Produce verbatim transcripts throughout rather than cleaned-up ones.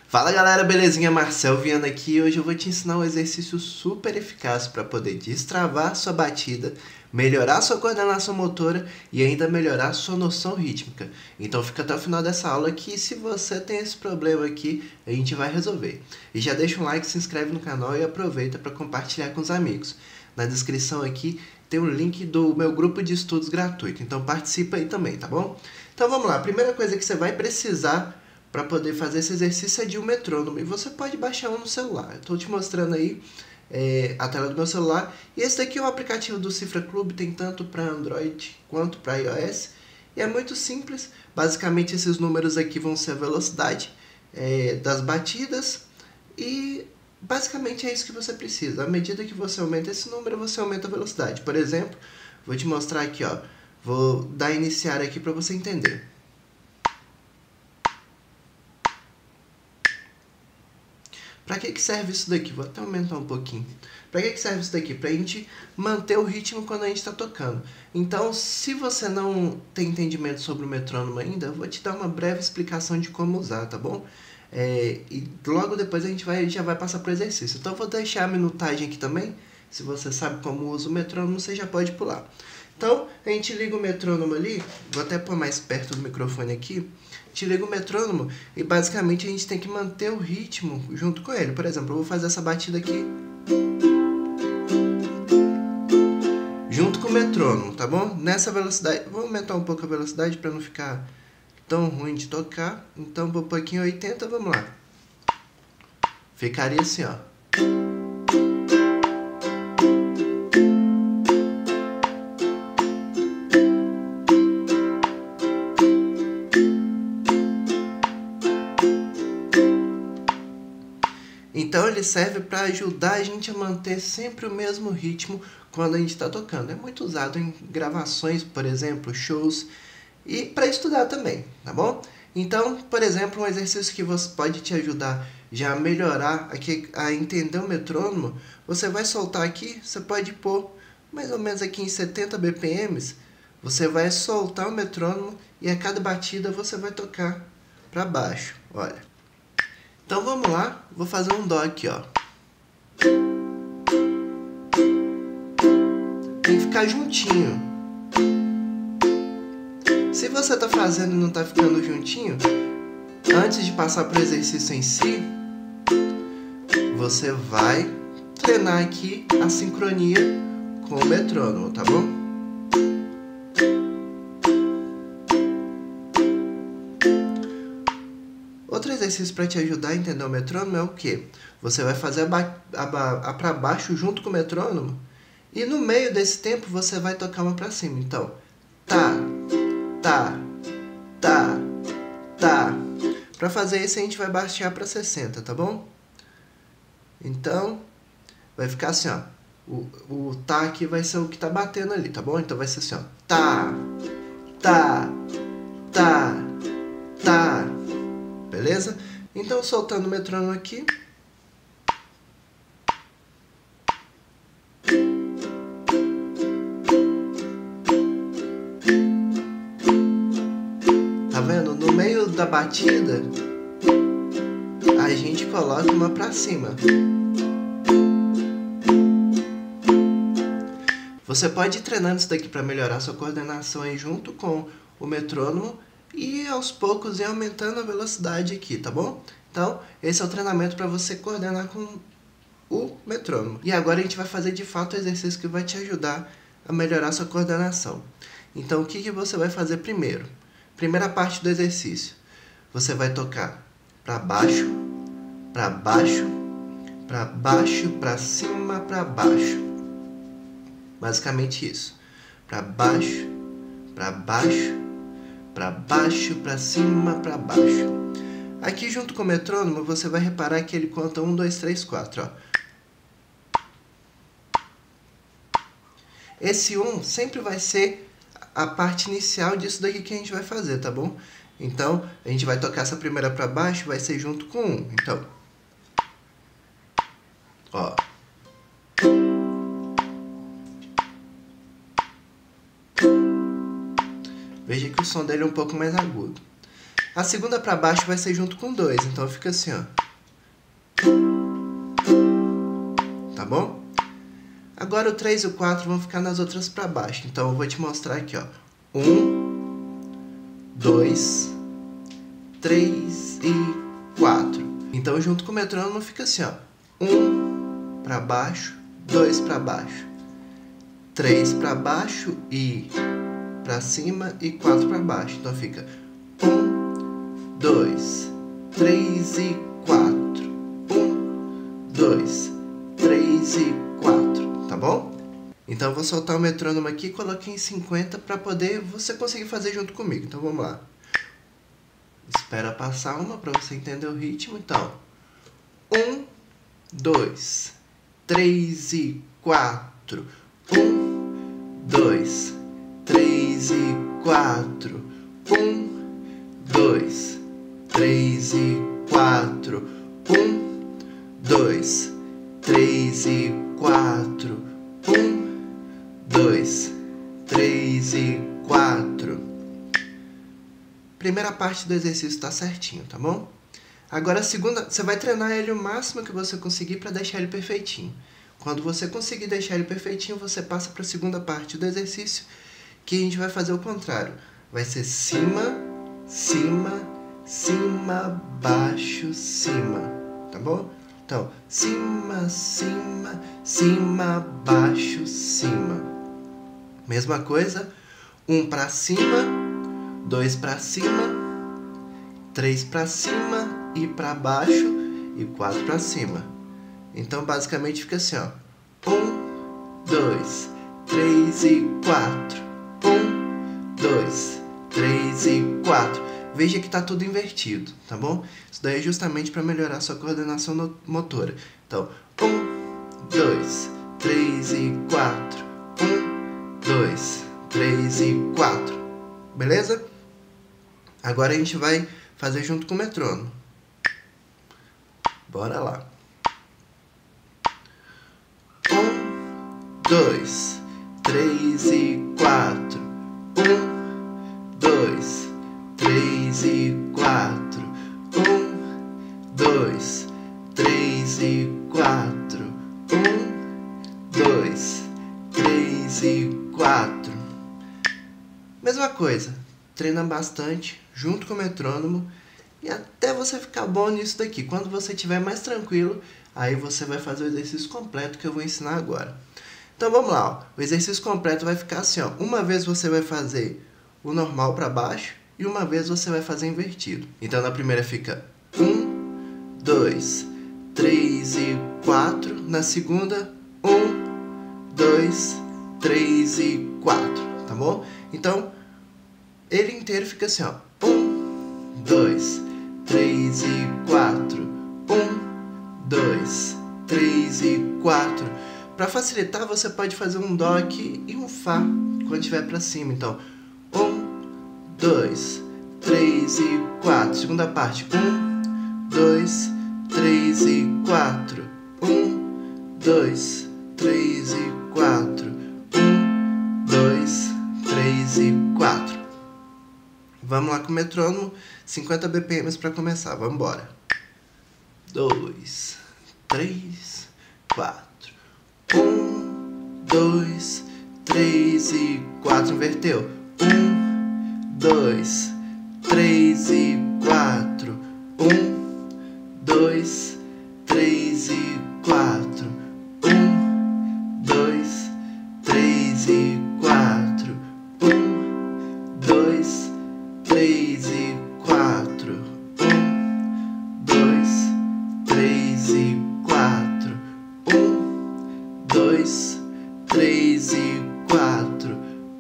Fala galera, belezinha? Marcel Viana aqui e hoje eu vou te ensinar um exercício super eficaz para poder destravar sua batida, melhorar sua coordenação motora e ainda melhorar sua noção rítmica. Então fica até o final dessa aula que se você tem esse problema aqui, a gente vai resolver. E já deixa um like, se inscreve no canal e aproveita para compartilhar com os amigos. Na descrição aqui tem um link do meu grupo de estudos gratuito, então participa aí também, tá bom? Então vamos lá, a primeira coisa que você vai precisar para poder fazer esse exercício é de um metrônomo, e você pode baixar um no celular. Eu estou te mostrando aí é, a tela do meu celular, e esse daqui é o aplicativo do Cifra Club, tem tanto para Android quanto para iOS, e é muito simples. Basicamente esses números aqui vão ser a velocidade é, das batidas, e basicamente é isso que você precisa. À medida que você aumenta esse número, você aumenta a velocidade. Por exemplo, vou te mostrar aqui, ó, vou dar iniciar aqui para você entender. Para que que serve isso daqui? Vou até aumentar um pouquinho. Para que que serve isso daqui? Para a gente manter o ritmo quando a gente está tocando. Então, se você não tem entendimento sobre o metrônomo ainda, eu vou te dar uma breve explicação de como usar, tá bom? É, e logo depois a gente vai, já vai passar para o exercício. Então, eu vou deixar a minutagem aqui também. Se você sabe como usa o metrônomo, você já pode pular. Então, a gente liga o metrônomo ali, vou até pôr mais perto do microfone aqui, a gente liga o metrônomo e basicamente a gente tem que manter o ritmo junto com ele. Por exemplo, eu vou fazer essa batida aqui junto com o metrônomo, tá bom? Nessa velocidade, vou aumentar um pouco a velocidade para não ficar tão ruim de tocar. Então, vou pôr aqui em oitenta, vamos lá. Ficaria assim, ó. Então ele serve para ajudar a gente a manter sempre o mesmo ritmo quando a gente está tocando. É muito usado em gravações, por exemplo, shows, e para estudar também, tá bom? Então, por exemplo, um exercício que você pode te ajudar já a melhorar, aqui, a entender o metrônomo, você vai soltar aqui, você pode pôr mais ou menos aqui em setenta B P Ms, você vai soltar o metrônomo e a cada batida você vai tocar para baixo, olha. Então vamos lá, vou fazer um dó aqui, ó. Tem que ficar juntinho. Se você tá fazendo e não tá ficando juntinho, antes de passar pro exercício em si, você vai treinar aqui a sincronia com o metrônomo, tá bom? Outro exercício para te ajudar a entender o metrônomo é o que? Você vai fazer a, ba a, a para baixo junto com o metrônomo e no meio desse tempo você vai tocar uma para cima. Então, tá, tá, tá, tá. Para fazer isso a gente vai baixar para sessenta, tá bom? Então, vai ficar assim, ó. O, o tá aqui vai ser o que tá batendo ali, tá bom? Então vai ser assim, ó. Tá, tá, tá, tá. Beleza? Então, soltando o metrônomo aqui. Tá vendo? No meio da batida, a gente coloca uma pra cima. Você pode ir treinando isso daqui para melhorar sua coordenação aí junto com o metrônomo, e aos poucos ir aumentando a velocidade aqui, tá bom? Então, esse é o treinamento para você coordenar com o metrônomo. E agora a gente vai fazer de fato o exercício que vai te ajudar a melhorar sua coordenação. Então, o que que você vai fazer primeiro? Primeira parte do exercício. Você vai tocar para baixo, para baixo, para baixo, para cima, para baixo. Basicamente isso. Para baixo, para baixo, para baixo, para cima, para baixo. Aqui junto com o metrônomo você vai reparar que ele conta um, dois, três, quatro, ó. Esse um sempre vai ser a parte inicial disso daqui que a gente vai fazer, tá bom? Então, a gente vai tocar essa primeira para baixo, vai ser junto com um. Então, ó. Veja que o som dele é um pouco mais agudo. A segunda para baixo vai ser junto com dois, então fica assim, ó. Tá bom? Agora o três e o quatro vão ficar nas outras para baixo, então eu vou te mostrar aqui, ó. um, dois, três e quatro. Então junto com o metrônomo fica assim, ó. um para baixo, dois para baixo, três para baixo e para cima e quatro para baixo. Então fica um, dois, três e quatro. um, dois, três e quatro. Tá bom? Então eu vou soltar o metrônomo aqui e coloquei em cinquenta para poder você conseguir fazer junto comigo. Então vamos lá. Espera passar uma para você entender o ritmo. Então, um, dois, três e quatro. um, dois, três e quatro. um, dois, três e quatro. um, dois, três e quatro. um, dois, três e quatro. Primeira parte do exercício está certinho, tá bom? Agora a segunda, você vai treinar ele o máximo que você conseguir para deixar ele perfeitinho. Quando você conseguir deixar ele perfeitinho, você passa para a segunda parte do exercício, que a gente vai fazer o contrário. Vai ser cima, cima, cima, baixo, cima, tá bom? Então, cima, cima, cima, baixo, cima. Mesma coisa, um para cima, dois para cima, três para cima e para baixo e quatro para cima. Então, basicamente fica assim, ó. um, dois, três e quatro. um, dois, três e quatro. Veja que tá tudo invertido, tá bom? Isso daí é justamente para melhorar a sua coordenação motora. Então, um, dois, três e quatro. um, dois, três e quatro. Beleza? Agora a gente vai fazer junto com o metrônomo. Bora lá. Um, dois, três e quatro. Um, dois, três e quatro. Um, dois, três e quatro. Um, dois, três e quatro. Mesma coisa, treina bastante junto com o metrônomo e até você ficar bom nisso daqui. Quando você estiver mais tranquilo, aí você vai fazer o exercício completo que eu vou ensinar agora. Então vamos lá, ó. O exercício completo vai ficar assim, ó. Uma vez você vai fazer o normal para baixo e uma vez você vai fazer invertido. Então na primeira fica um, dois, três e quatro. Na segunda, um, dois, três e quatro, tá bom? Então ele inteiro fica assim, ó. um, dois, três e quatro. um, dois, três e quatro. Para facilitar, você pode fazer um dó aqui e um fá quando estiver para cima. Então, um, dois, três e quatro. Segunda parte, um, dois, três e quatro. um, dois, três e quatro. um, dois, três e quatro. Vamos lá com o metrônomo, cinquenta B P Ms para começar. Vamos embora. dois, três, quatro. um, dois, três e quatro. Inverteu. um, dois, três e quatro. um, dois, três e quatro. um, dois, três e quatro. um, dois, três e quatro. um, dois, três e quatro. um, dois, três e quatro.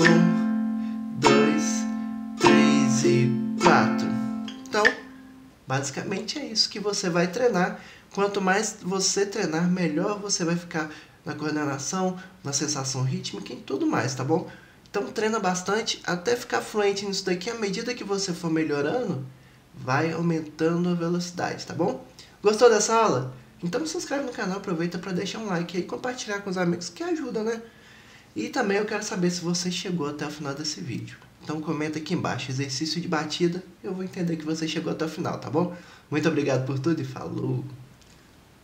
um, dois, três e quatro. Então, basicamente é isso que você vai treinar. Quanto mais você treinar, melhor você vai ficar na coordenação, na sensação rítmica e em tudo mais, tá bom? Então treina bastante até ficar fluente nisso daqui. À medida que você for melhorando, vai aumentando a velocidade, tá bom? Gostou dessa aula? Então se inscreve no canal, aproveita para deixar um like aí e compartilhar com os amigos, que ajuda, né? E também eu quero saber se você chegou até o final desse vídeo. Então comenta aqui embaixo, exercício de batida, eu vou entender que você chegou até o final, tá bom? Muito obrigado por tudo e falou!